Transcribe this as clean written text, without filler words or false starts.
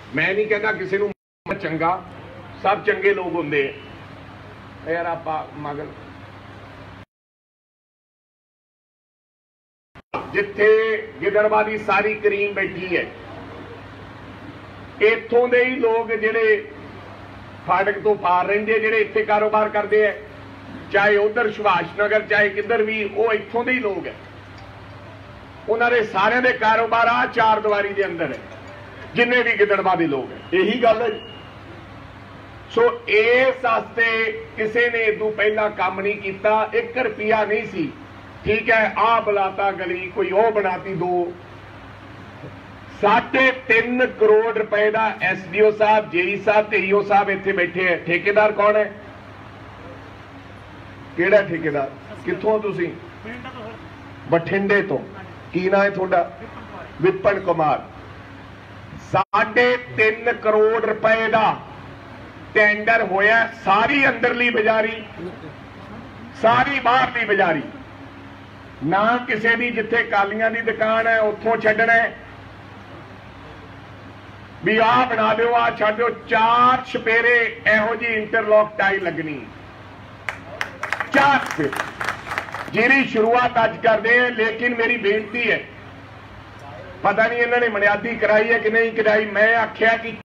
मैं नहीं कहता किसी नूं चंगा, सब चंगे लोग होंदे यार। आप मगर जिथे गिदड़बादी सारी करीम बैठी है, इत्थों दे ही लोग जिहड़े फाटक तो पार रहिंदे, जिहड़े इत्थे कारोबार करते हैं, चाहे उधर सुभाष नगर चाहे किधर भी, वो इत्थों दे ही लोग है। उन्होंने सारे दे कारोबार आ चार दीवारी के अंदर है, जिन्ने भी गिदड़बादी लोग है, यही गल है। सो इस वास्ते किसी ने इदू पहला काम नहीं किया, 1 रुपया नहीं सी। ठीक है, आ बुलाता गली, कोई ओ बनाती 2, 3.5 करोड़ रुपए का SDO साहब, JE साहब ते EO साहब इत्थे बैठे हैं। ठेकेदार कौन है? किहड़ा ठेकेदार? कित्थों तुसीं? बठिंडे तो। की नाम है तुहाडा? विपिन कुमार। 3.5 करोड़ रुपए का टेंडर होया, सारी अंदरली बाजारी, सारी बाहरली बाजारी, ना किसी भी जिथे कालियां की दुकान है उतों छड्डना है भी आ बना दो, आ छड्ड दो। 4 छपेरे इहो जी इंटरलॉक टाई लगनी, 4 छपेरे, जिहदी शुरुआत अज करते हैं। लेकिन मेरी बेनती है, पता नहीं इन्होंने बुनियादी कराई है कि नहीं कराई, मैं आख्या कि